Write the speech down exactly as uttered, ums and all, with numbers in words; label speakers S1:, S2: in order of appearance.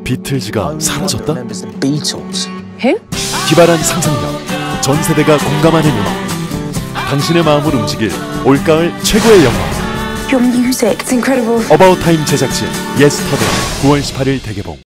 S1: 비틀즈가 사라졌다?
S2: Who?
S1: 기발한 상상력, 전 세대가 공감하는 음악. 당신의 마음을 움직일 올가을 최고의 영화.
S2: Your music, it's incredible.
S1: 어바웃 타임 제작진 예스터데이 구월 십팔일 대개봉.